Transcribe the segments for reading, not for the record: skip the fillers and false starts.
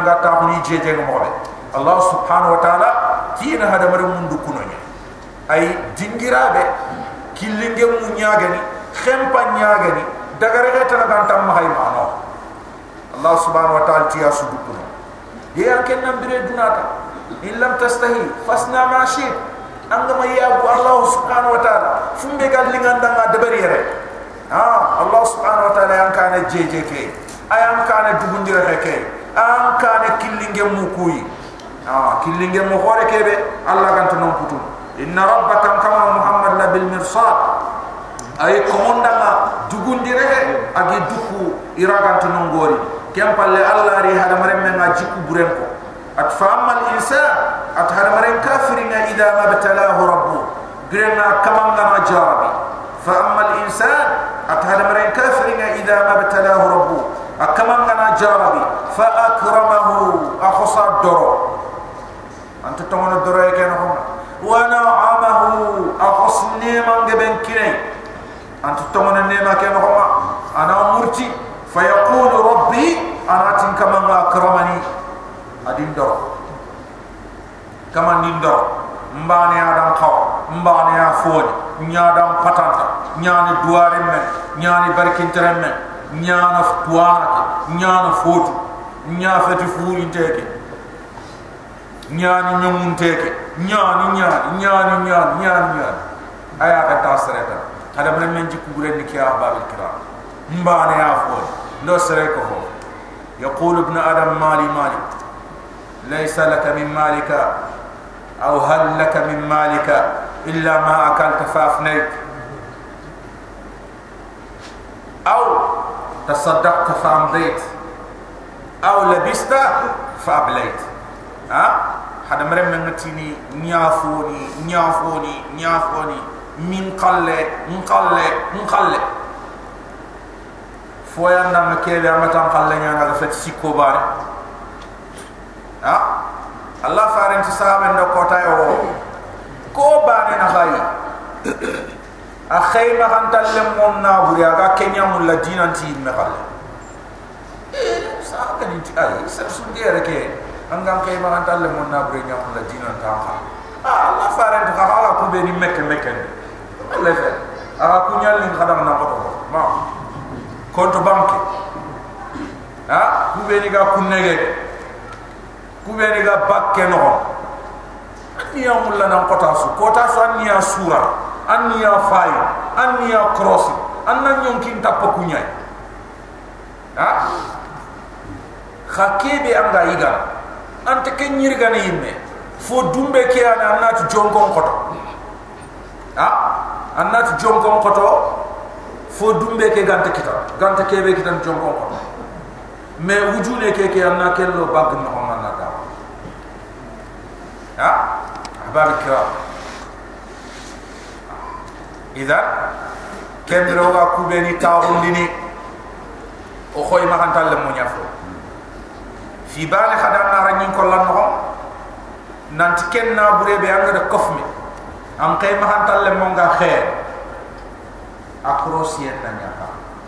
ta huni jeje mo be Allah subhanahu wa ta'ala tina hada mari mundu kunonya ay dingirabe killinge mu nyaagani khempa nyaagani dagare gata na gantam ma hay mano Allah subhanahu wa ta'ala tiya sudu kuno ye anken nam bire dunata in lam tastahi fasna ma shi angama yabu Allah subhanahu wa ta'ala fumbe gal linganda nga debari yere Allah subhanahu wa ta'ala yankana jeje ke ayam kana dugundira ke an kana killinge mu kuyi killinge mo hore kebe Allah kan to non putu inna rabbaka kama muhammad la bil mirsad ay komonda ma dugundire agi duku iragan to non gori kem palle Allah ri hada maremme nga jikku burenko at fa'amal insan at hada marem kafirina idha ma batalahu rabbu grena kamanga ma jarabi fa'amal insan at hada marem kafirina idha ma batalahu rabbu akamanga na jarabi fa akramahu akhsa doro anta tomono doro e ken ko wa na'amahu akhsni man geben kinai anta tomono nema ken ko ana murti fa yaqulu rabbi anatin kama akramani adin doro kama nin doro mbani adam khaw mbani afoni nyadam patanta nyani duare men nyani barkintere men nyana tuana nyana fotu nyafati fu inteke nyani nyamunteke nyani aya ka tasreta hada men jikku buren ki ahbab kiram mbane afoni ndo sere ko ho yaqulu ibn adam mali laysa laka min malika aw hal laka min malika illa ma akalta fa afnayt aw تصدقت فامضيت او لبست فابليت هذا مرم من نتيني نيافوني من قله فويا نام كيبي امتام قله نانا فت سيكو بار الله فارن تصاب ان كوتاي ko bane na khayi akhay ma kan talem mon na buri aga kenya mul la dinanti me khale sa ka ni ay sa sundere ke angam kay ma kan talem mon na buri nyam la dinan ta kha Allah faran ta kha ku be ni mekke Allah fe aga ku nyal ni khadam na ko ma konto banque ku be ni ga ku nege ku be ni ga bakke no niya mulla nan kota su anniya sura anniya fayi anniya cross annan yonkin tappa kunyai khakebe anga iga ante kenyir gane yimme fo dumbe ke ana annat jonkon koto annat jonkon koto fo dumbe ke gante kebe kitan jonkon koto me wujune ke anna kello bag no manna ta أحباب الكرام إذا كم روغا كوبيني تاغون ديني أخوي ما كانت لهم يفو في بالي خدامنا رنين كلان نغم نانتكين نابوري بيانغ كفمي أم كي ما كانت لهم خير أكروسيين نانياكا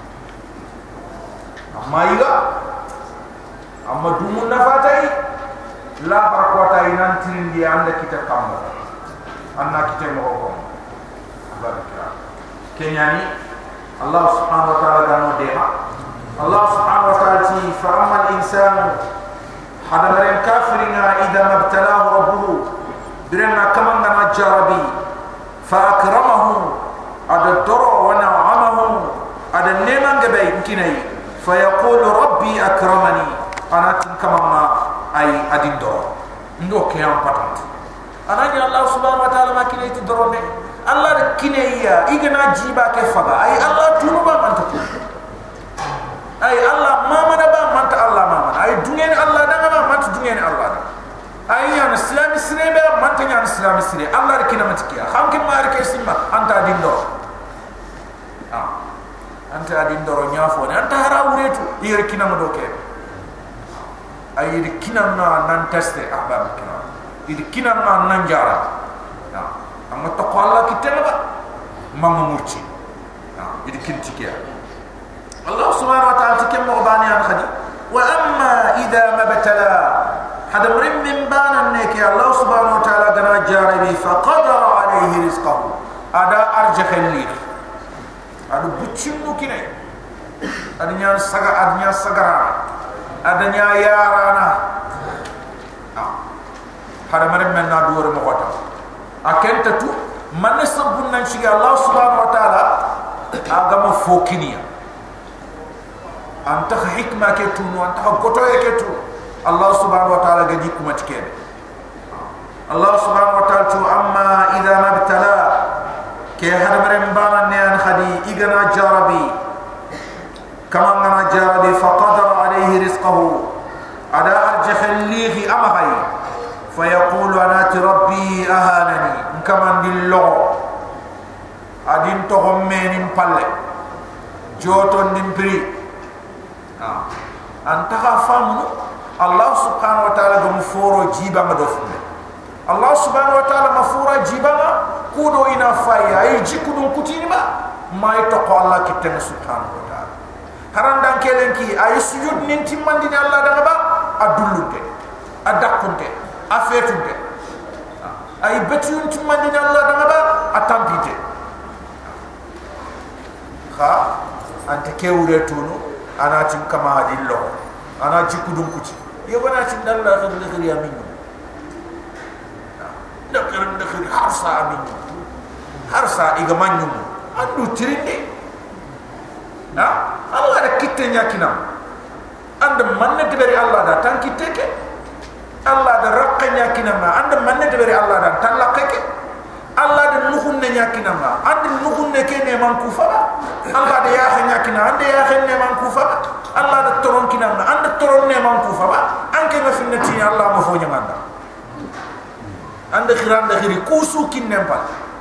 أما إيغا أما دومون نفاتي la barakota inan tirindi anda kita kamu anna kita mo baraka kenyani Allah subhanahu wa ta'ala gano deha Allah subhanahu wa ta'ala ti fa amma al-insan hada marin kafirina idha mabtalahu rabbuhu birna kaman na jarabi fa akramahu ada doro wa na'amahu ada neman gabe kinai fa yaqulu rabbi akramani ana tin kamama ay adindo ndo ke am patant anani Allah subhanahu wa ta'ala makine ti dorone Allah kineya igna jiba ke faga ay Allah tunuba manta ay Allah mama na ba manta Allah mama ay dungen Allah daga ba manta dungen Allah ay yan islam isrebe manta yan islam isre Allah kina matikiya xamki mari ke simma anta adindo anta adindo nyafo ne anta hara wuretu yere kina mo doke ay di kinana nan teste ahbab kiram di kinana nan jara amma to ko Allah kitela ba mamma murci di kintikiya Allah subhanahu wa ta'ala tikem mo bani an khadi وأما إذا ما ابتلى هذا مرم من بانا نيك الله سبحانه وتعالى دنا جاربي فقدر عليه رزقه هذا أرجح الليل هذا بتشمو كني أدنيا سجرانا أدنيا يارانا هذا مرم من نادور مقطع أكنت تو من سبنا نشجع الله سبحانه وتعالى أقام فوقينيا أنت حكمة كتونو أنت قطوة كتو الله سبحانه وتعالى جديكم أتكلم الله سبحانه وتعالى أما إذا ما ابتلى كي هذا مرمبانا نيان خدي إجنا جاربي كما أنا جاربي فقدر عليه رزقه على أرجح الليه أمغي فيقول أنا ربي أهانني كما نلو أدين تغمين نبالي جوتون نمبري أنت فامنو الله سبحانه وتعالى مفورو جيبا مدفن الله سبحانه وتعالى مفورو جيبا كودو إنا فايا أي جيكودو كتينما ما يتقو الله كتن سبحانه وتعالى هران دان كيلنكي أي سجود ننتي من دين الله دنبا أدلونك أدقونك أفيتونك أي بتيون تمن دين الله دنبا أتامبينك خا أنت كيوريتونو أنا تنكما هذه اللغة أنا جيكودو كتي يبنا تندل الله خير لخير يامين نخير حرصا أمين حرصا إغمان يمو أنو تريني الله دا كتن يكنا عند من تبري الله دا تنكتك الله دا رقن يكنا ما عند من تبري الله دا تلقك الله دا نخن يكنا ما عند نخن كيني من كوفا الله دا ياخن يكنا عند ياخن من كوفا الله دا ترون كنا ما عند ترون من كوفا أنك نفنتي الله مفوني مانا عند خيران دا خيري كوسو كنن بال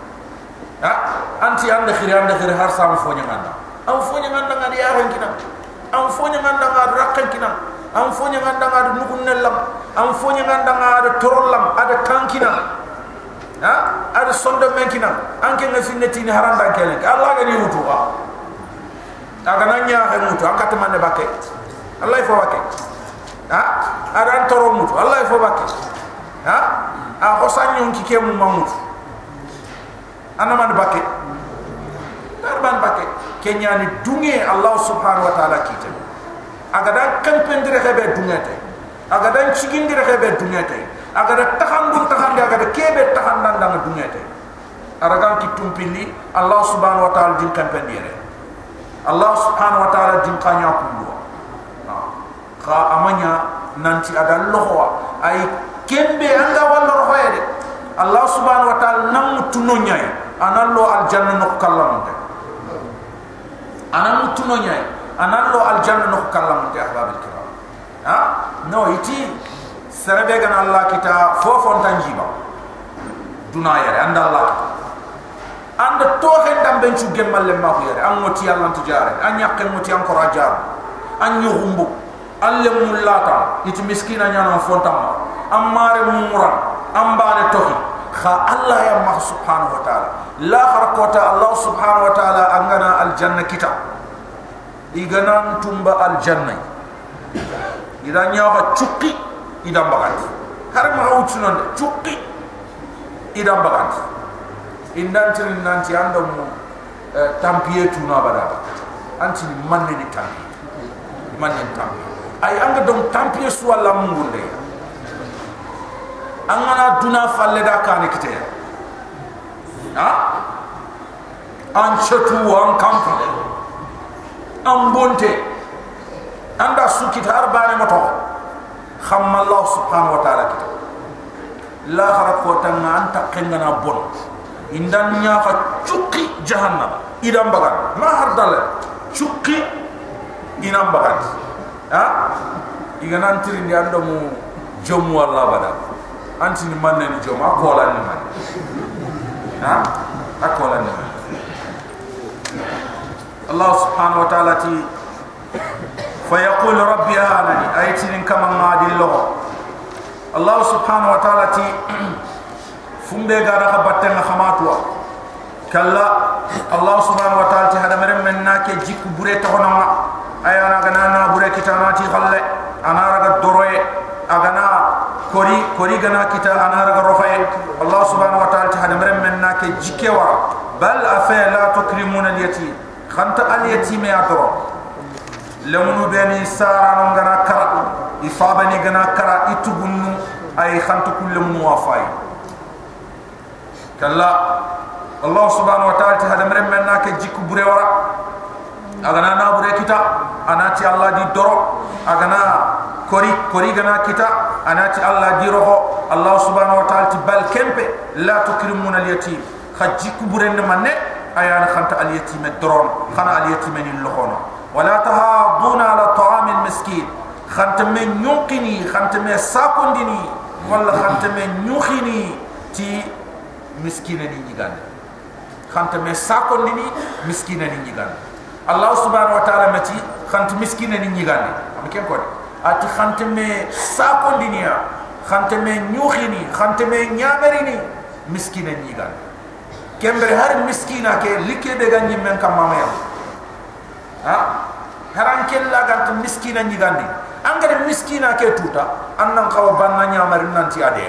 أنتي عند خيري هرسا مفوني مانا am fonya nganda ngadi yaran kinam am fonya nganda ngad rakkan kinam am fonya nganda ngad nukun nelam am fonya nganda ngad torollam ada kankina ada sonda menkinam anke ngafinati ni haranda kelen Allah gani wutu aga nanya ha mutu akata manne bakke Allah ifo bakke ada antoro mutu Allah ifo bakke a hosanyon kikemu mamutu ana man bakke darban bakke kenya ni dunge Allah subhanahu wa ta'ala kita agada kampendire hebe dungete agada chigindire hebe dungete agada tahandu tahandi agada kebe tahandan dang dungete aragan kitumpili Allah subhanahu wa ta'ala din kampendire Allah subhanahu wa ta'ala din kanya kullu ka amanya nanti ada lohwa ay kembe anga wala rohede Allah subhanahu wa ta'ala nam tunonyay anallo aljanna no kallamde أنا متنوني أنا لو الجنة نكلم أنت أحباب الكرام نو يتي سربيعنا الله كتا فوفون تنجيبا دنيا عند الله عند توهن دم بنشو جمال لما خير أن متي الله تجاره أن يقيم متي أن كراجار أن يغمبو أن لمولاتا يتي مسكين أن ينام فونتام أمار مورا أمبار توهي خا الله يا الله سبحانه وتعالى لا خرقوتا الله سبحانه وتعالى أنغنا الجنة كتاب إغنان تنبا الجنة إذا نيوغا تشوكي إذا بغانت هرم غوتشنون تشوكي إذا بغانت إندان ترين نانتي عندهم تامبيه تونا بدابا أنتي منني تامبيه منني تامبيه أي أنغا دوم تامبيه سوى لامنغول دي أنغنا دونا فالدا كاني كتير أنشتو أنكامبي أمبونتي عند سكيت هربان متو خم الله سبحانه وتعالى كتير لا خرقوتنا أنت قننا بون إندان نيافا تشوكي جهنم إدام بغان ما هردال تشوكي إدام بغان إغنان ترين ياندمو جمو الله بدا أنت نمانني جمو أقولا نمان أقولا نمان الله سبحانه وتعالى تي فيقول ربي أهانني أيتين كما نادي الله الله سبحانه وتعالى تي فمبه غارا خبتنا خماتوا كلا الله سبحانه وتعالى تي هذا مرم من ناكي جيكو بري تخنما أيانا غنانا بري كتاناتي خلي anaraga doroye agana kori gana kita anaraga rofaye Allah subhanahu wa ta'ala hada merem ke jikewa bal afa la tukrimuna al yatim khanta al yatim ya doro lamunu beni sara ngana kara ifabani gana kara itubunnu ay khantu kullu muwafai kalla Allah subhanahu wa ta'ala hada merem ke jikku burewara agana na bure kita anati Allah di doro agana kori gana kita anati Allah di roho Allah subhanahu wa ta'ala bal kempe la tukrimuna al yatim khajiku buren manne ayana khanta al yatim doron khana al yatim ni lohono wala tahaduna ala ta'am al miskin khanta men nyuqini khanta me sakondini wala khanta men nyukhini ti miskina ni nyigande khanta me sakondini miskina ni nyigande Allah subhanahu wa ta'ala mati khanta miskina ni nyigande am ken ko ati khanta me sakondinia khanta me nyukhini khanta me nyamerini miskina ni nyigande kembre har miskina ke like de ganyi men kam mama ya ha haran kella gant miskina nyigande angare miskina ke tuta annan kaw banna nyamarin nanti ade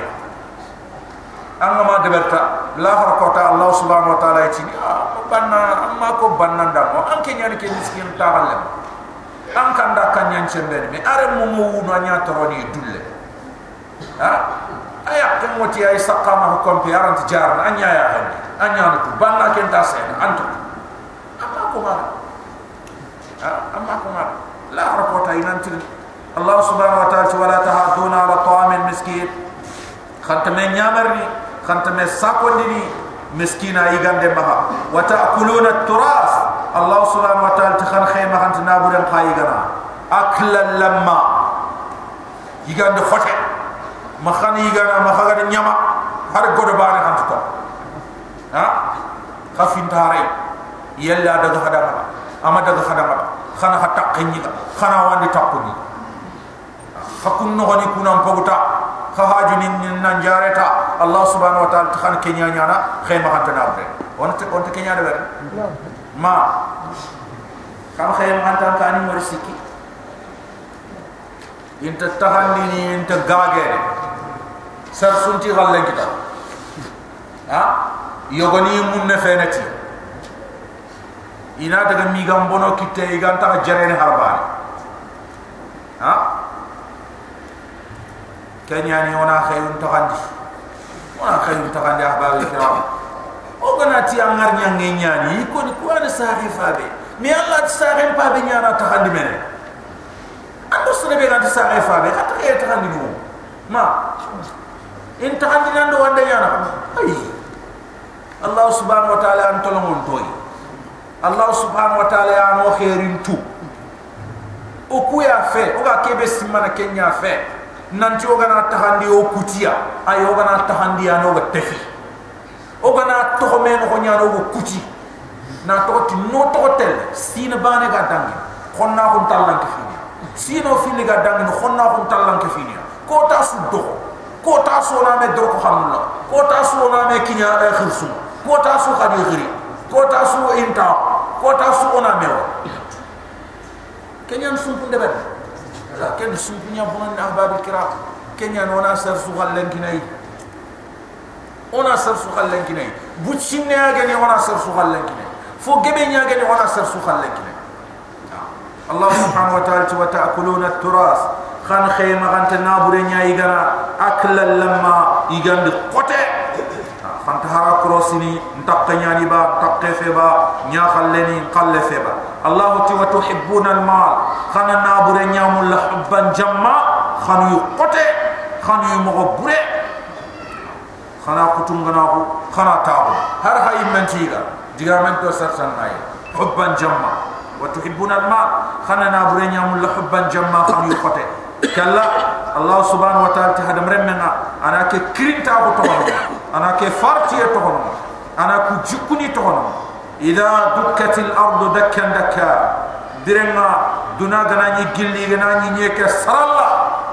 angama deberta la harqata Allah subhanahu wa ta'ala yati banna amma ko banna ndamo anke nyani ke miskin tagalem an kanda kanyan chembere me are mo wuno nya toroni dulle ha aya ko moti ay saqama ko kompi arant jar anya ya handi anya no banna ken ta sen antu amma ko ma ha amma ko ma la harqata inanti Allah subhanahu wa ta'ala wala tahaduna ala ta'amil miskin khantame nyamarni khantame sakondini miskina igande maha wa ta'kuluna at-turas Allah subhanahu wa ta'ala takhan khayma khant naburan khayigana akla lamma igande khote ma khani igana ma khaga nyama har godo baane khant to ha khafin tare yalla daga khadama ama daga khadama khana hatta qinyiga khana wandi takuni hakun no gani kunam poguta khahajuni nan jareta Allah subhanahu wa ta'ala takhan kenya nyana khayma khant nabre onte kenya de ber ma kam khayma khant kani morisiki inta tahandi ni inta gagere sar sunti galle kita ha yogoni munne fenati ina daga migam bono kitte iganta jarene harbani ha kenya ni ona khayun tahandi ahbab kiram o ganati angar nyange nyani ko ni ko ana sahi fabe mi Allah sahi fabe nyana tahandi mene ando sene be ganti sahi fabe ata e tahandi no ma in tahandi nando wanda nyana ay Allah subhanahu wa ta'ala antolon toy Allah subhanahu wa ta'ala ya no khairin tu o kuya fe o ga kebe simana kenya fe nanti ogana tahandi o kutia ay ogana tahandi ano ga tefi ogana to men ko nyano go kuti na to ti no to tel sina bane ga dangi khonna ko tallan ke fini sino fili ga dangi khonna ko tallan ke fini ko ta su do ko ta so na me do ko xamna ko ta so na me kinya ay khirsu ko ta su khadi khiri ko ta su inta ko ta su ona me kenyan su punde bet la ken sunya bonan ahbab kiram kenya nona sar su galen kinai ona sar su galen kinai butsinne agani ona sar su galen kinai fo gebe nya agani ona sar su galen kinai Allah subhanahu wa ta'ala wa ta'kuluna at-turas khan khayma ganta nabure nya igana akla lamma igande qote fanta hara krosini ntakanya ni ba takkefe ba nya khalleni qallefe ba Allah wa tuhibbuna al-mal khana nabure nyamul hubban jamma khanu yuqote khanu yumugure khana kutungana ko khana tabu har hay mentiga diga men to sarsan ay hubban jamma wa tuhibbuna al-mal khana nabure nyamul hubban jamma khanu yuqote kala Allah subhanahu wa ta'ala hada mremena ana ke krinta ko to ana ke farti to hono ana ku jukuni to hono idha dukkatil ardu dakkan dakka direnga duna gana ni gilli gana ni nyeke saralla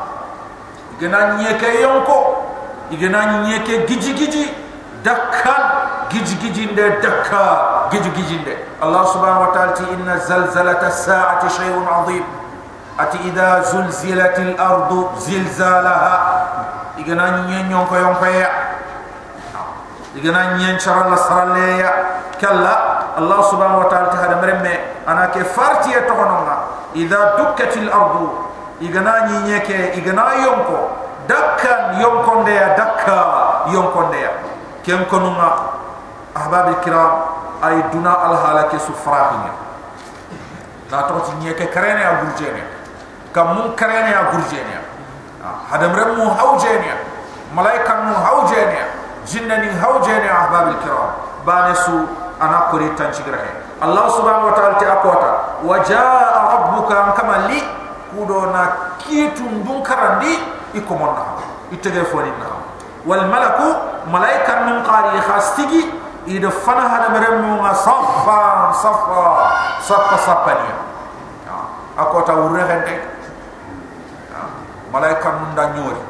gana ni nyeke yonko gana ni nyeke giji dakkan giji nde dakka giji nde Allah subhanahu wa ta'ala inna zalzalata as-sa'ati shay'un 'azim ati idha zulzilatil ardu zilzalaha igana nyenyon ko yon ya igana nyen charalla saraleya kalla Allah subhanahu wa ta'ala hada meremme anake farti to hononga idha dukkatil ardu igana nyeke igana yonko dakkan yonkonde ya dakka yonkonde ya ken konuma ahbabil kiram ay duna al halake sufrahinya da to nyeke karene ya burjene kam mun karene ya burjene hada meremu hawjene malaika mu hawjene jinnani hawjene ahbabil kiram banesu ana kori tanchigrahe Allah subhanahu wa ta'ala ta akota wajaa rabbuka kama li kudona kitun dun karandi ikomonna itege fonina wal malaku malaika min qari khastigi ida fana hada meremu saffa sapania akota urehende malaika mun da nyori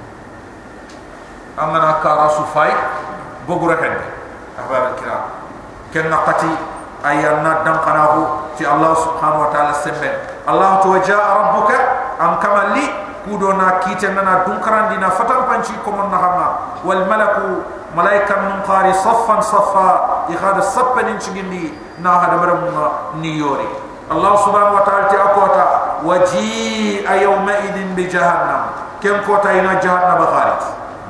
amana kara sufai bogura hende ahbab kiram ken naqati ayanna dam qanahu ti Allah subhanahu wa ta'ala sembe Allah tuwaja rabbuka am kamali kudona kitenna dunkaran dina fatan panci komon nahama wal malaku malaika min qari saffan saffa ikhad sappan incigindi na hada maram ni yori Allah subhanahu wa ta'ala ti akota waji ayawma idin bi jahannam kem kota ina jahannam kharit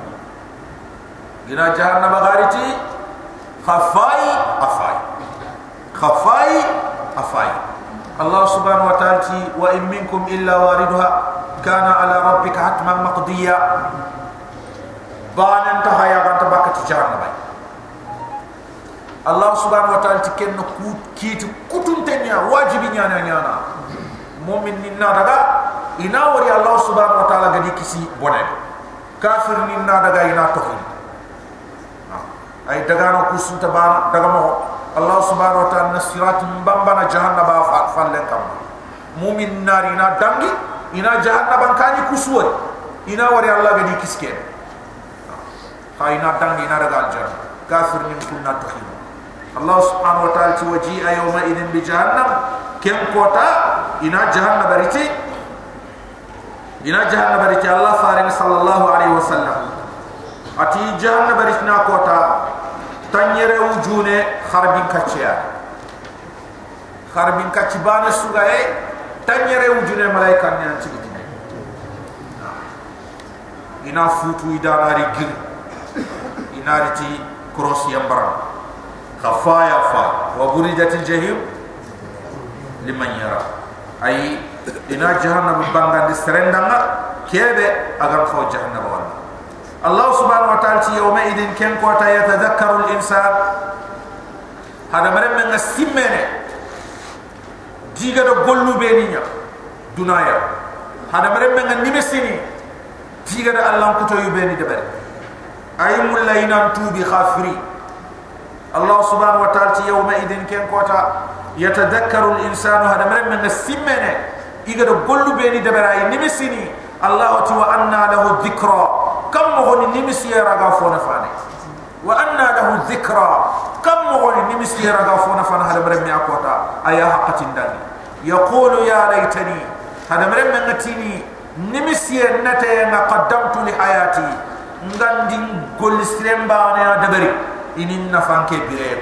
ina jahannam khariti khafai afai Allah subhanahu wa ta'ala wa in minkum illa waridha kana ala rabbika hatman maqdiya banan tahaya ganta bakati jahannam Allah subhanahu wa ta'ala ken kiti kutuntenya wajibi nyana mu'min ninna daga ina wari Allah subhanahu wa ta'ala gadi kisi bonen kafir ninna daga ina tohin ay daga no kusunta bana daga mo Allah subhanahu wa ta'ala nasirat mbambana jahannam ba fallen kam mu'min nari na dangi ina jahannam kani kusuwari ina wari Allah gadi kiske ina dangi ina daga aljanna kafir nin kunna tohin Allah subhanahu wa ta'ala waji ayawma idin bi jahannam kem kota ina jahannam bariti Allah farin sallallahu alaihi wasallam ati jahannam bariti na kota tanyere wujune kharbin kacci bana sugaye tanyere wujune malaika nyan cigiti ina futu idarari gir inariti cross yambara khafaya fa wa buridatil jahim liman yara ay ina jahannam bangandi serendanga kebe agam khaw jahannam wala Allah subhanahu wa ta'ala yawma idin ken kota yatadhakkaru al-insan hada marem nga simmene diga do gollu beninya dunaya hada marem nga nimesini diga da Allah kuto yubeni debere ay mulayna tubi khafiri Allah subhanahu wa ta'ala yawma idin ken kota yatadhakkaru al-insanu hada marem nga simmene diga do gollu beni debere ay nimesini Allah wa anna lahu dhikra كم مغني نمسي رغا فونا فاني وأن له ذكرى كم مغني نمسي رغا فونا فانا هذا مرمي أقوتا أيا حقة داني يقول يا ليتني هذا مرمي نتيني نمسي نتي قدمت لحياتي ngandi gol sremba ne dabari inin nafanke birem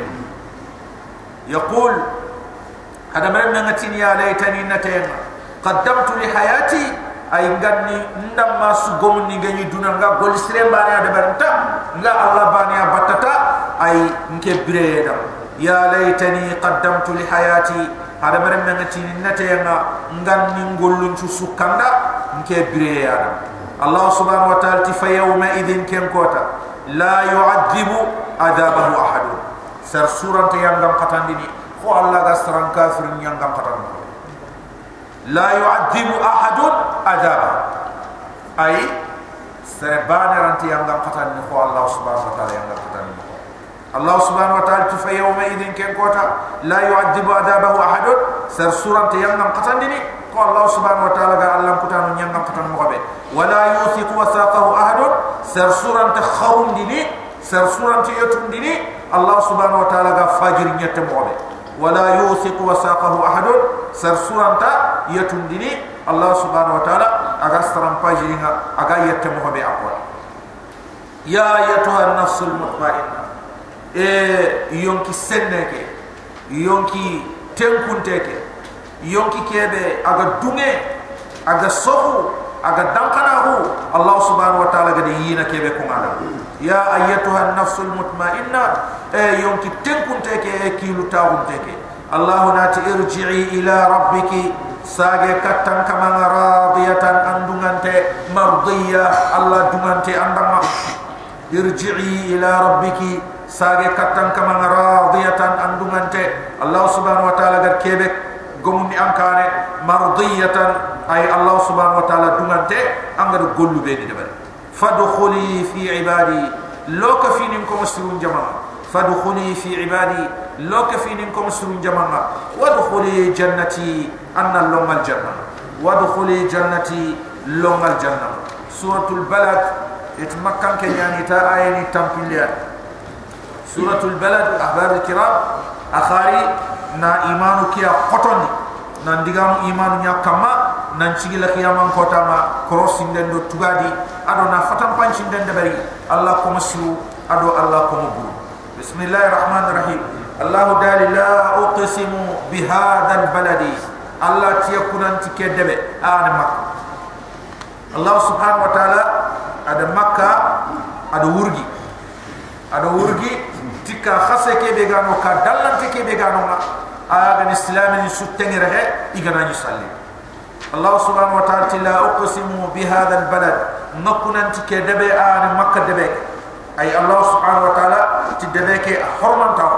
يقول هذا مرمي نتيني يا ليتني نتي قدمت لحياتي ay ganni ndam ma su gomni gani dunanga gol sremba ne da baranta nga Allah bani abatata ay nke bireda ya laytani qaddamtu li hayati hada maram ngati natenga nganni ngollun su sukanda nke bireda Allah subhanahu wa ta'ala fa yawma idin kem kota la yu'adhibu adabahu ahad sar surante yangam katandini ko Allah ga saran kafir yangam katandini لا يعذب أحد عذابا أي سربان رانتي يانغام قتان نخو الله سبحانه وتعالى يانغام قتان الله سبحانه وتعالى في يومئذ كن كوتا لا يعذب عذابه أحد سر سورة يانغام قتان ديني قال الله سبحانه وتعالى قال الله قتان يانغام قتان مغبي ولا يوثق وثاقه أحد سر سورة خون ديني سر سورة يتون ديني الله سبحانه وتعالى قال فاجر يتم مغبي ولا يوثق وثاقه أحد سر سورة يتندني Allah subhanahu wa ta'ala aga staram pajinga aga yette mo be akwa ya ayatuha an-nafsul mutma'inna yonki senneke yonki tenkunteke yonki kebe aga dunge aga sohu aga dankanahu Allah subhanahu wa ta'ala gade yina kebe ko ngada ya ayatuha an-nafsul mutma'inna yonki tenkunteke kilu tawunteke Allah nati irji'i ila rabbiki sage katan kama radiyatan andungante mardiya Allah dungante andama irji'i ila rabbiki sage katan kama radiyatan andungante Allah subhanahu wa ta'ala gar kebe gomuni ankane mardiyatan ay Allah subhanahu wa ta'ala dungante angar gollu be ni debal fadkhuli fi ibadi loka finin ko muslimun jama'a fadkhuli fi ibadi loka finin ko muslimun jama'a wadkhuli jannati anna longal janna wadkhuli jannati longal janna suratul balad it makkan ke yani ta ayani tampiliya suratul balad ahbar kiram akhari na imanu kiya qotondi nan digam imanu nya kama nan cigila kiyaman kotama crossing den do tugadi ado na fatam pancin den de bari Allah ko masu ado Allah ko maburu bismillahir rahmanir rahim Allah dalila uqsimu bihadha albaladi Allah tiyakunan tike debe ana makka Allah subhanahu wa ta'ala ada makka ada wurgi tika khase ke be gano ka dalante ke be gano ma aga islami ni sutengere he igana ni salli Allah subhanahu wa ta'ala la uqsimu bihadha albalad makunan tike debe ana makka debe ay Allah subhanahu wa ta'ala tidebe ke horman taw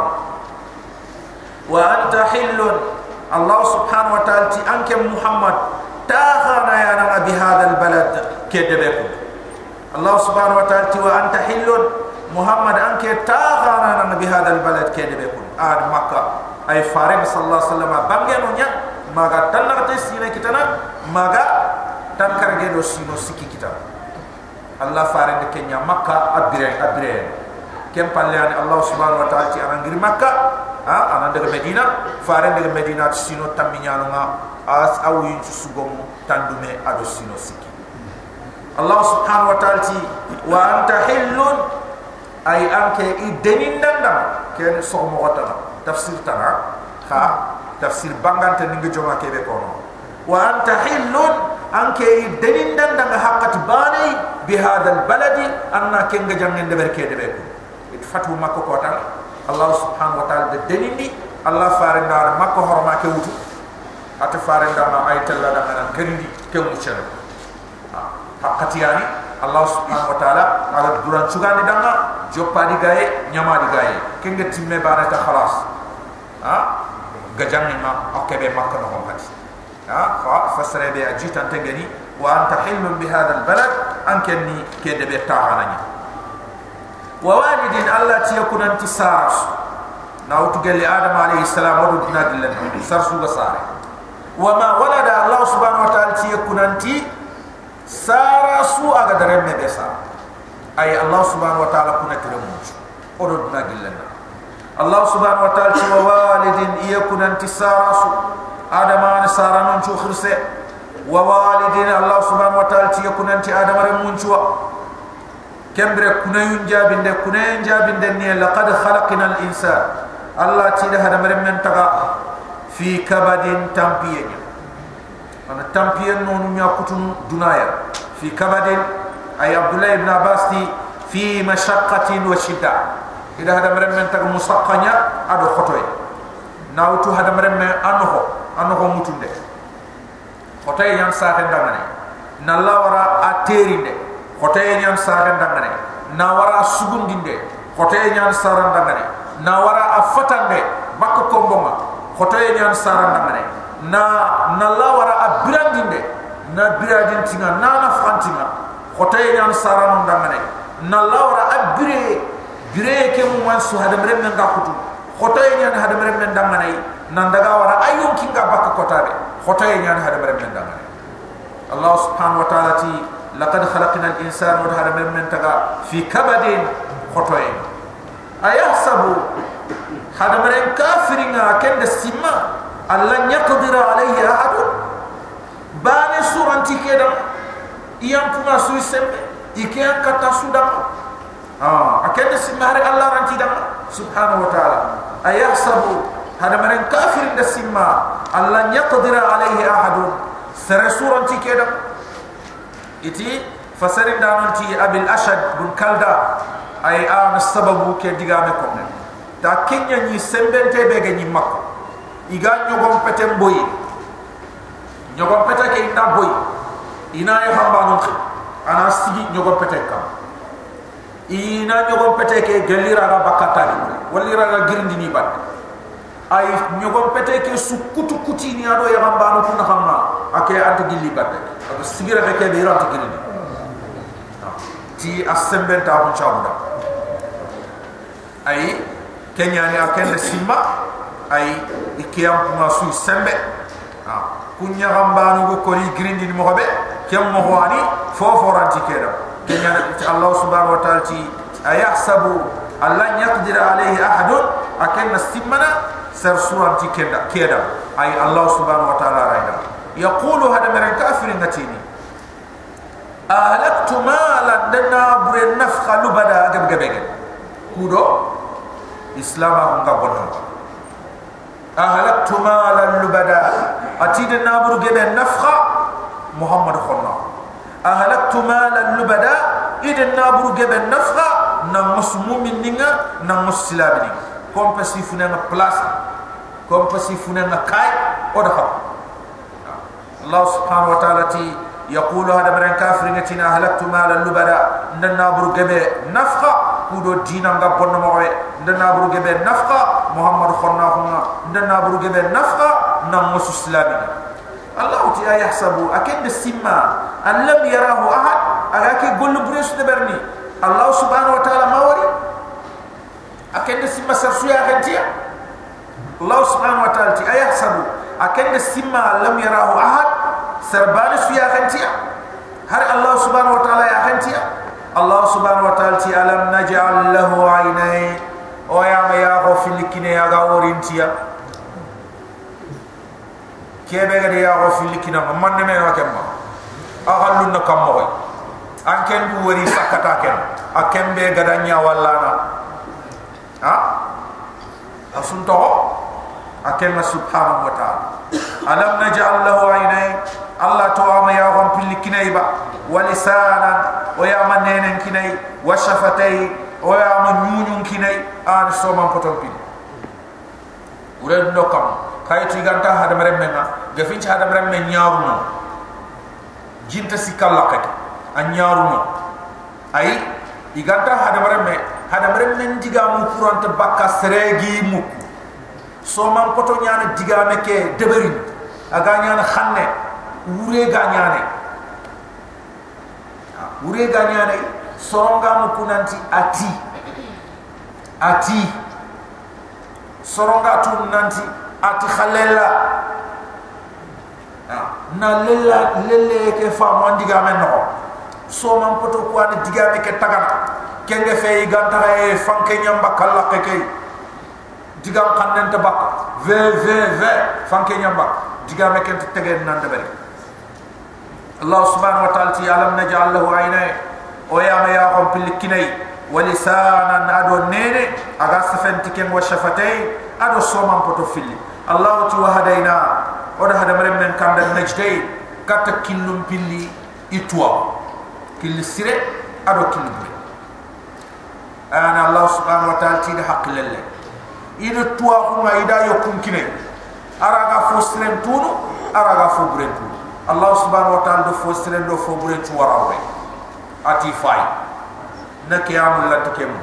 wa anta hillun Allah subhanahu wa ta'ala ti anke Muhammad takhana ya na bihadha albalad ke debe ko Allah subhanahu wa ta'ala ti wa anta hillun Muhammad anke takhana na bihadha albalad ke debe ko ad makka ay farid sallallahu alaihi wasallam bangeno nya maga tanarte sine kitana maga tankarge do sino sikki kitana Allah farid kenya makka abire kem palyani Allah subhanahu wa ta'ala ti arangir makka ana daga medina farid daga medina sino taminyano nga as awi sugom tandume ado sino sikki Allah subhanahu wa ta'ala ti wa anta hillun ay anke idenin dandam ken somo wata tafsir tana kha tafsir bangante ninga joma kebe kono wa anta hillun anke idenin dandam haqqat bani bi hadha albaladi anna kenga jangen de berke de beko it fatu makko ko tan Allah subhanahu wa ta'ala de denindi Allah farenda makko horma ke wutu ata farenda ma ay talla da nan kerindi ke mu cere haqqatiyani Allah subhanahu wa ta'ala ala duran sugandi danga joppa di gaye nyama di gaye kenga timme barata khalas gajanni ma okebe makko no hati fa fasra be ajitan tegani wa anta hilmun bi hadha albalad ankenni ke de be tahanani wa walidin allati yakuna intisas nawtu gali adam alayhi salam wadu dinadillah sarsu basare wa ma walada Allah subhanahu wa ta'ala yakuna inti sara su aga daremme besa ay Allah subhanahu wa ta'ala kuna tiremu odo dinadillah Allah subhanahu wa ta'ala wa walidin yakuna inti sara su adama sara non chu khirse wa walidin Allah subhanahu wa ta'ala yakuna inti adama remun chuwa kembre kunayun jabinde ni laqad khalaqna al-insan Allah tida hada men taga fi kabadin tampiyenya ana tampiyen nonu nya kutun dunaya fi kabadin ay Abdullah ibn Abbas fi mashaqqatin wa shidda ida hada men taga musaqqanya ado khotoy nawtu hada men anho mutunde khotoy yan saxe ndangane nalla wara aterinde khotoy yan saxe ndangane na wara sugundinde khotoy yan saran ndangane na wara afatande bakko kombonga khotoy yan saran ndangane na la wara abirandinde na biradin tinga na fantinga khotoy yan saran ndangane na la wara abire ke mu man su hada mere men gakutu khotoy yan hada mere men ndangane nan daga wara ayon kinga bakko kotabe khotoy yan hada mere men ndangane Allah subhanahu wa ta'ala ti laqad khalaqna al-insana wa hada men taga fi kabadin khotoy ayahsabu hada men kafiringa kende simma Allah yaqdir alayhi ahad bani ani suranti kedam iyam puma sui sembe ikian kata sudah akende simare Allah ranti dam subhanahu wa ta'ala ayahsabu hada maren kafirin da simma Allah yaqdira alayhi ahadun sara suranti kedam iti fasarin dananti abil ashad bin kalda ay an sababu ke digame ko men ta kenya ni sembente be ga ni makko iga nyogom petem boy nyogom pete ke inda boy ina ya hambanu ana sigi nyogom pete kam ina nyogom pete ke galira ga bakata walira ga girindi ni bat ay nyogom pete ke sukutu kuti ni ado ya hambanu kuna hamma ake ante gilli bat ado sigira ke be ranta girindi ti asembenta on chabuda ay kenya ni akende simba ay ikiyam kuma su sembe kunya gambanu go ko grindi ni mohobe kem mo wani fofo ranti keda kenya Allah subhanahu wa ta'ala ti ayahsabu Allah yaqdir alayhi ahadun akenna simmana sar suranti keda ay Allah subhanahu wa ta'ala raida yaqulu hada min kafirin natini ahlaktu malan dana bure nafkha lubada gabgabege kudo islam nga bonno ahlaktu malan lubada atide naburu gebe nafkha muhammad khonna ahlaktu malan lubada ide naburu gebe nafkha na muslimin ninga na muslimini kompasi funa na place kompasi funa na kai oda fa Allah subhanahu wa ta'ala ti يقول هذا من كافر نتنا هلكت مال اللبدا ندنا برغبه نفقه كودو دينا غبون موي ندنا برغبه نفقه محمد خناهما ندنا برغبه نفقه نمس اسلامي الله تي يحسب اكيد السما ان لم يراه احد اراكي غول بريس دبرني الله سبحانه وتعالى ما وري اكيد السما سرسيا غنتيا الله سبحانه وتعالى تي يحسب اكيد السما لم يراه احد سربان سيا خنتيا هر الله سبحانه وتعالى يا خنتيا الله سبحانه وتعالى ألم نجعل له عينين ويا ما يا غفل كنا يا غورينتيا كيف غير يا غفل كنا من نمي وكما أهلنا كم موي أنكن بوري سكتا كن أكن بغدانيا ولانا أسنتو أكن سبحانه وتعالى ألم نجعل له عينين الله توما يا غم في الكنيبة ولسانا ويا منين كني وشفتي ويا منون كني آن سوما فتوبين ورد نكم كايتي غانتا هذا مرمنا غفينش هذا مرمنا نيارونا جنت سيكالا كت أنيارونا أي إغانتا هذا مرمنا نجيغا مكوران تبكا سريجي مكو soman poto nyana digame ke deberin aga nyana khanne ure ga nyane soronga mukunanti ati soronga tu nanti ati khalela na lele ke fa mo digame no soman poto ko ani digame ke tagana kenge fe iganta e fanke nyamba kala ke digam kanen tabak ve fanke nyamba digam ken tegen nan debere Allah subhanahu wa ta'ala ti alam naj'al lahu aynay o ya ma ya qom pil kinay wa lisanan ado nene aga safenti ken wa shafatay ado somam poto filli Allah ti wa hadaina o da hada mare men kanda najday kata killum pilli itwa killi sire ado killi ana Allah subhanahu wa ta'ala ti da haqqilal ida tuwa kuma ida yokum kine araga fosren tunu araga fobren tunu Allah subhanahu wa ta'ala do fosren do fobren tu warawe ati fay nakiyamul latakem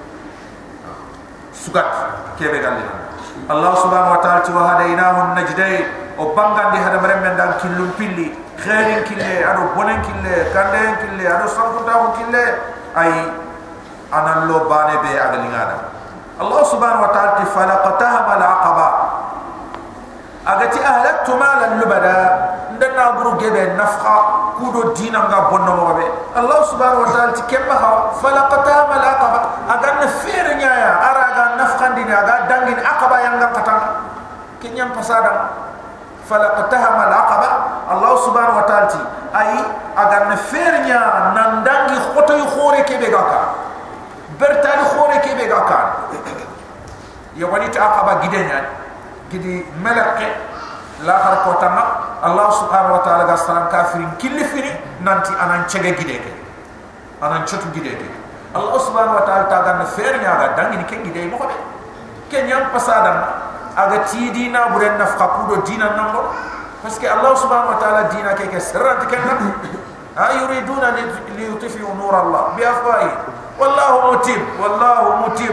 sugat kebe galle Allah subhanahu wa ta'ala ti wa hadainahu najday o bangandi hada marem dan killum pilli khairin kille ado bonen kille kanden kille ado sanfuta kille ay anan lo bane be agalingada الله سبحانه وتعالى فلقتها العقبة أغتي أهلكت مالا لبدا ندنا برو جبه نفخة كودو دينا nga bonno mobe Allah subhanahu wa ta'ala kemma falaqata mal aqaba aga nafir nyaaya araga nafkhandi aga dangin aqaba yang ngam katang kinyam pasada falaqata mal aqaba Allah subhanahu wa ta'ala ti ay agar na fernya nandangi khoto yu khore ke be gaka bertali khore ke be gaka ya wani ta aqaba gidenya gidi malake la har ko tama Allah subhanahu wa ta'ala ga salam kafirin kilifini nanti anan cege gideke anan chotu gideke Allah subhanahu wa ta'ala ta ga na fernya ga dangi ni ke gide mo ko be kenyam pasadam aga tidi na buren nafqa kudo dinan nango parce que Allah subhanahu wa ta'ala dina ke sirrat kenna ayuriduna li yutfi'u nur Allah bi afwahi wallahu mutib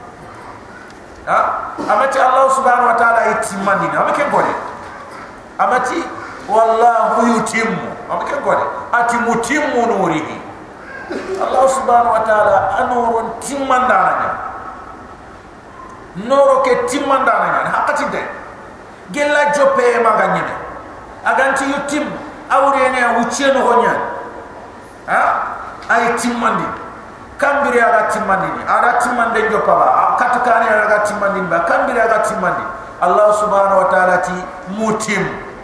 amati Allah subhanahu wa ta'ala itimani amake gode amati wallahu yutim amake gode ati mutimmu nurihi Allah subhanahu wa ta'ala anurun timandana noro ke timandana hakati de gella jope maganyine aganti yutim awrene wucheno honya ay timmandi kambiri aga timmandi ara timmande jopaba katukani aga timmandi ba kambiri aga timmandi Allah subhanahu wa ta'ala ti mutim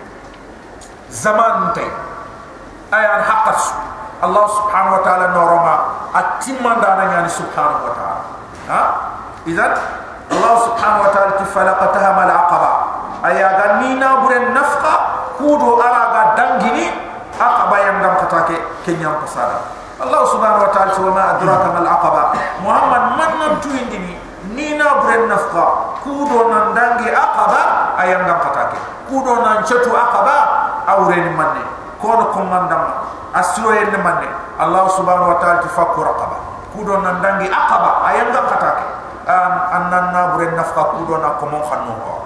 zaman tay ayan haqqas Allah subhanahu wa ta'ala noroma atimmanda nani subhanahu wa ta'ala idan Allah subhanahu wa ta'ala ti falaqataha mal aqaba ayaga nina buren nafqa kudo araga dangini aqaba yang dam katake kenyam pasada Allah subhanahu wa ta'ala wa ma adraka mal aqaba Muhammad man nam tuindini nina buren nafqa kudo nan dangi aqaba ayam dam katake kudo nan chatu aqaba awren manne kono komandam asroyen manne Allah subhanahu wa ta'ala tafakkur aqaba kudo nan dangi aqaba ayam dam katake annan na buren nafqa kudo na komo khanno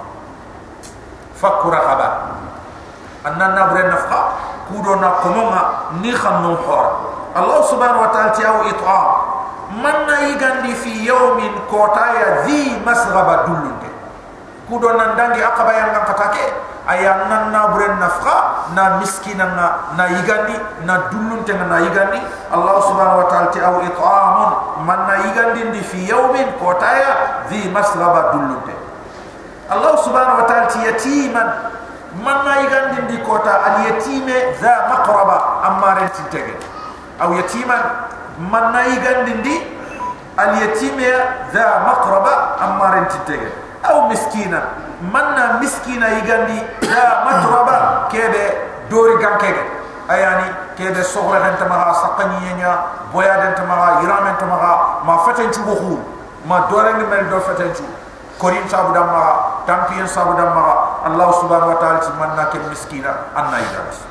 fakkur aqaba annan na buren nafqa kudo na komonga ni khanno hor Allah subhanahu wa ta'ala tiaw it'am man na yigandi fi yawmin kotaya dhi masghaba dulunde kudo nan dangi aqaba yang katake ayan nan na buren nafqa na miskina na yigandi na dulunte na yigandi Allah subhanahu wa ta'ala tiaw it'amun man na yigandi di fi yawmin kotaya dhi masghaba dulunde Allah subhanahu wa ta'ala yatiman man na yigandi di kota al yatime za maqraba amare titege aw yatiman man na yigandi di al yatime za maqraba amare titege aw miskina man na miskina yigandi za matraba kebe dori gankege ayani kebe sohra hentama saqani nya boya dentama iramen tama ma fatenchu bohu ma dorengi mel do fatenchu korin sabu damma tampiyen sabu damma Allah subhanahu wa ta'ala manna ke miskina anna yigas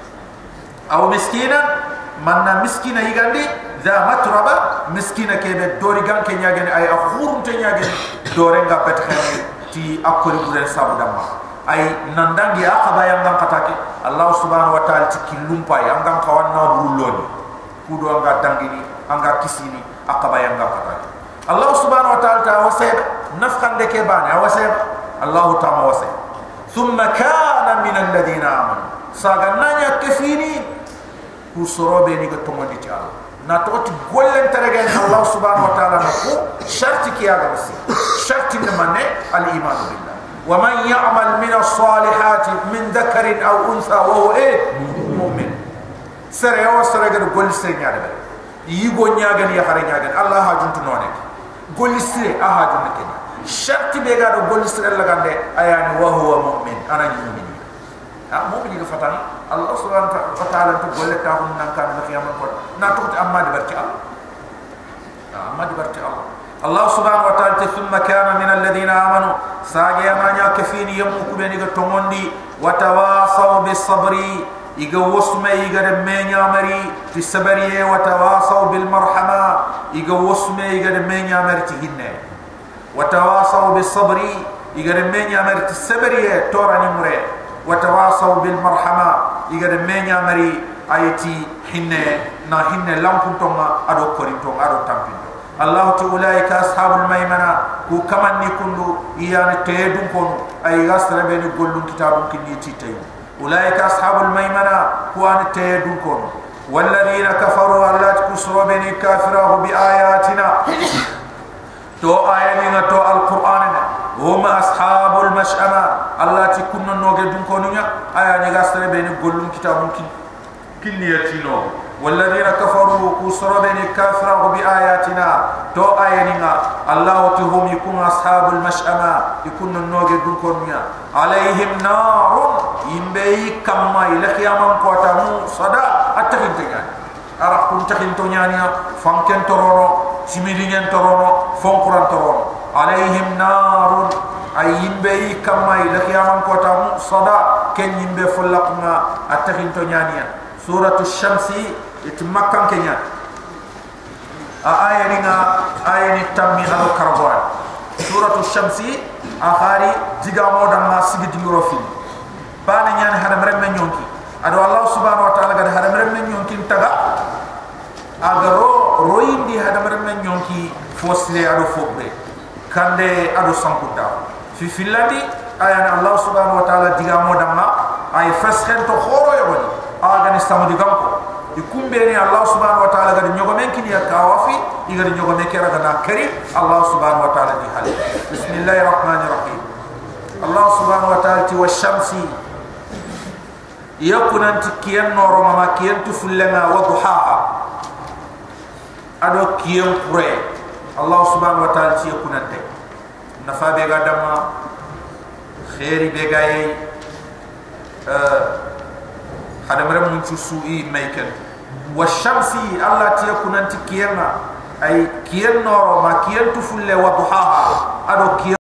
aw miskina manna miskina yigandi za matraba miskina kebe dori ganke nyagene ay akhurunte nyagene dore nga bet khani ti akori buren sabu damma ay nandangi aqaba yang ngam katake Allah subhanahu wa ta'ala ti kilumpa yang ngam kawanna buruloni kudo nga dangini anga kisini aqaba yang ngam katake Allah subhanahu wa ta'ala ta wasab nafkan deke bani wasab Allah ta'ala wasab thumma kana min alladhina amanu sagananya kafini kusorobe ni gatomandi ti Allah na toti gollen teregen Allah subhanahu wa ta'ala nako sharti kiyaga basi sharti manne al iman billah wa man ya'mal min as-salihati min dhakarin aw untha wa huwa mu'min sere o sere ga gol se nyaade yigo nyaagan ya xare nyaagan Allah ha juntu nonek gol sire aha juntu ken sharti be ga do gol sire la gande ayani wa huwa mu'min ana mu'min mu'min ga fatani Allah subhanahu wa ta'ala to golle ta hum nan kan khiyamul ko na to amma di barki Allah amma di barki Allah Allah subhanahu wa ta'ala thumma kana min alladhina amanu saage amanya kafini yamu kubeni ga tomondi wa tawasaw bis sabri iga wasma iga de menya mari ti sabariye wa tawasaw bil marhama iga wasma iga de menya mari ti hinne wa tawasaw bis sabri iga de menya mari ti sabariye torani mure wa tawasaw bil marhama iga de menya mari ayati hinne na hinne lampun tonga ado korinto ado tampin Allah ulaika ashabul maymana ku kamanni kundu iyana tedum kono ay gasra be ni gollum kitabum kinni titay ulaika ashabul maymana ku an tedum kono walladheena kafaru allat kusru be ni kafirahu bi ayatina to ayani to alquran hum ashabul mash'ama allati kunna noge dun konunya aya ni gastere be ni gollum kitabun kinniyatino والذين كفروا كسر بين كافر بآياتنا تو آياتنا الله تهم يكون أصحاب المشأمة يكون النوج دكونيا عليهم نار ينبي كما يلقي من قوتهم صدا أتفين تجان أرحم تكين تونيانيا فانكن ترونو سميرين ترونو فانكران ترونو عليهم نار أي ينبي كما يلقي من قوتهم صدا كن ينبي فلقنا أتفين تونيانيا سورة الشمس يتمكن كنيا آية نتامي على كربوان سورة الشمس آخاري جيغامو دما سيجد يوروفين بان نيان هذا مرمى نيونكي أدو الله سبحانه وتعالى قد هذا مرمى نيونكي انتغا أغرو روين دي هذا مرمى نيونكي فوسلي أدو فوبري كاندي أدو سانكوتا في فنلندي آية الله سبحانه وتعالى جيغامو دما أي فسخن تو خورو يوني أغانيستان ديغامكو يكمبيني الله سبحانه وتعالى قد نيوغمين كني يكاوافي يقد نيوغمين كيرغنا كريم الله سبحانه وتعالى دي حالي بسم الله الرحمن الرحيم الله سبحانه وتعالى والشمس يكون أنت كيان نور وما كيان تفلنا وضحاها أدو كيان قري الله سبحانه وتعالى يكون أنت نفا بيغا دما خيري بيغاي هذا مرة من تسوي ميكن والشمس الله تيكون أنت كيانا أي كيان نور ما كيان تفل وضحاها أدو كيان